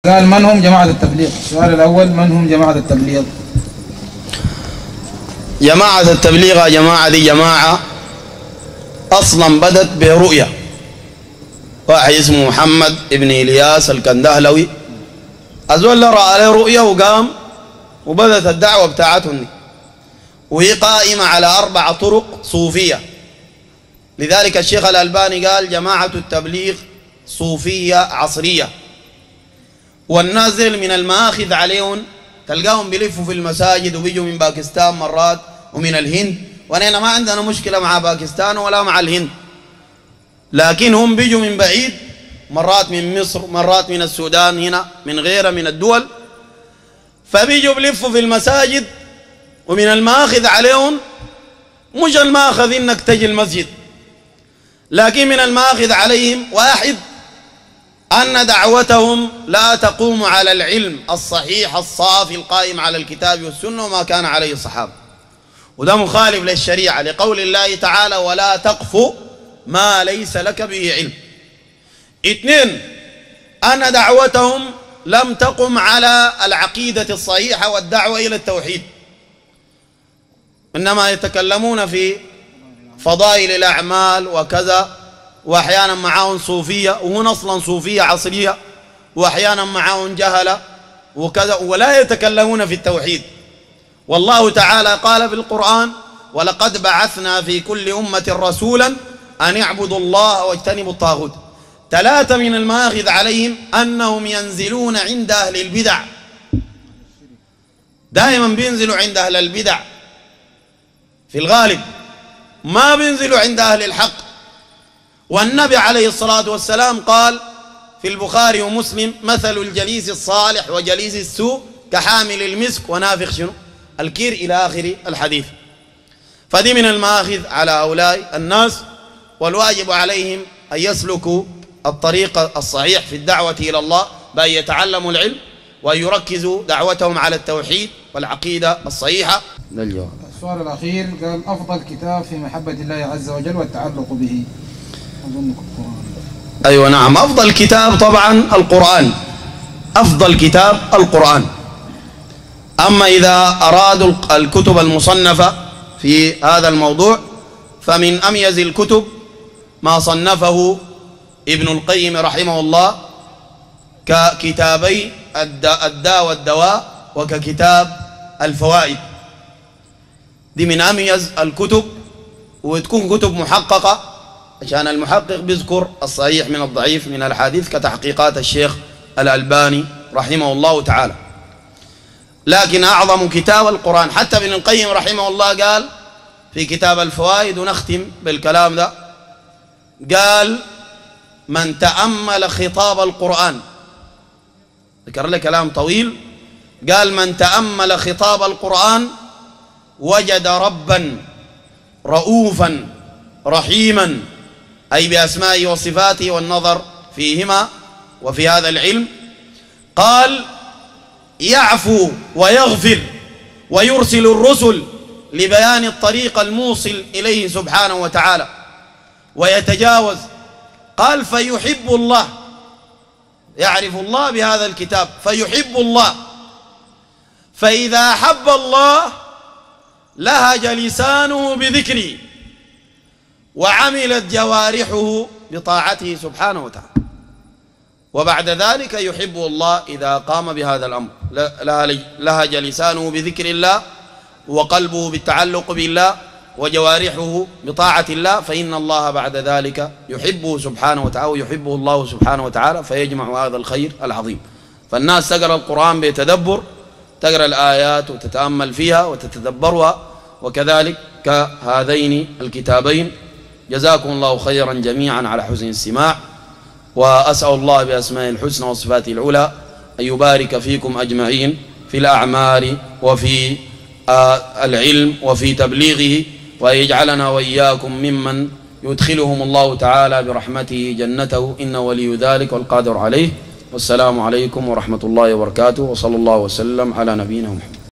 قال من هم جماعة التبليغ؟ السؤال الأول من هم جماعة التبليغ؟ جماعة التبليغ يا جماعة دي جماعة أصلا بدت برؤية. واحد اسمه محمد ابن إلياس الكندهلوي أزول رأى له رؤية وقام وبدت الدعوة بتاعتهم دي، وهي قائمة على 4 طرق صوفية. لذلك الشيخ الألباني قال جماعة التبليغ صوفية عصرية، والنازل من المآخذ عليهم تلقاهم بيلفوا في المساجد وبيجوا من باكستان مرات ومن الهند، ونحن ما عندنا مشكلة مع باكستان ولا مع الهند، لكن هم بيجوا من بعيد، مرات من مصر، مرات من السودان، هنا من غيرها من الدول، فبيجوا بيلفوا في المساجد، ومن المآخذ عليهم مش المآخذ انك تجي المسجد، لكن من المآخذ عليهم واحد أن دعوتهم لا تقوم على العلم الصحيح الصافي القائم على الكتاب والسنة وما كان عليه الصحابة، وده مخالف للشريعة لقول الله تعالى ولا تقف ما ليس لك به علم. 2 أن دعوتهم لم تقم على العقيدة الصحيحة والدعوة إلى التوحيد، إنما يتكلمون في فضائل الأعمال وكذا، وأحيانا معاهم صوفية، وهنا أصلا صوفية عصرية، وأحيانا معاهم جهلة وكذا، ولا يتكلمون في التوحيد. والله تعالى قال في القرآن ولقد بعثنا في كل أمة رسولا أن يعبدوا الله واجتنبوا الطاغوت. 3 من المآخذ عليهم أنهم ينزلون عند أهل البدع، دائما بينزلوا عند أهل البدع في الغالب، ما بينزلوا عند أهل الحق. والنبي عليه الصلاة والسلام قال في البخاري ومسلم مثل الجليس الصالح وجليس السوء كحامل المسك ونافخ شنو الكير إلى آخر الحديث. فدي من المآخذ على هؤلاء الناس، والواجب عليهم أن يسلكوا الطريق الصحيح في الدعوة إلى الله بأن يتعلموا العلم وأن يركزوا دعوتهم على التوحيد والعقيدة الصحيحة. السؤال الأخير قال أفضل كتاب في محبة الله عز وجل والتعلق به؟ أظنك القرآن. أيوة نعم، أفضل كتاب طبعا القرآن، أفضل كتاب القرآن. أما إذا أرادوا الكتب المصنفة في هذا الموضوع فمن أميز الكتب ما صنفه ابن القيم رحمه الله ككتابي الداء والدواء وككتاب الفوائد. دي من أميز الكتب، وتكون كتب محققة عشان المحقق بيذكر الصحيح من الضعيف من الحديث كتحقيقات الشيخ الألباني رحمه الله تعالى. لكن أعظم كتاب القرآن. حتى ابن القيم رحمه الله قال في كتاب الفوائد، ونختم بالكلام ده، قال من تأمل خطاب القرآن، ذكر له كلام طويل، قال من تأمل خطاب القرآن وجد ربا رؤوفا رحيما، أي بأسمائه وصفاته والنظر فيهما وفي هذا العلم، قال يعفو ويغفر ويرسل الرسل لبيان الطريق الموصل إليه سبحانه وتعالى ويتجاوز. قال فيحب الله، يعرف الله بهذا الكتاب، فيحب الله، فإذا أحب الله لهج لسانه بذكره وعملت جوارحه بطاعته سبحانه وتعالى، وبعد ذلك يحب الله إذا قام بهذا الأمر، لهج لسانه بذكر الله وقلبه بالتعلق بالله وجوارحه بطاعة الله، فإن الله بعد ذلك يحبه سبحانه وتعالى ويحبه الله سبحانه وتعالى، فيجمع هذا الخير العظيم. فالناس تقرأ القرآن بتدبر، تقرأ الآيات وتتأمل فيها وتتدبرها، وكذلك كهذين الكتابين. جزاكم الله خيرا جميعا على حسن الاستماع، وأسأل الله بأسمائه الحسنى وصفاته العلى أن يبارك فيكم أجمعين في الأعمال وفي العلم وفي تبليغه، وأن يجعلنا وإياكم ممن يدخلهم الله تعالى برحمته جنته، إنه ولي ذلك والقادر عليه. والسلام عليكم ورحمة الله وبركاته، وصلى الله وسلم على نبينا محمد.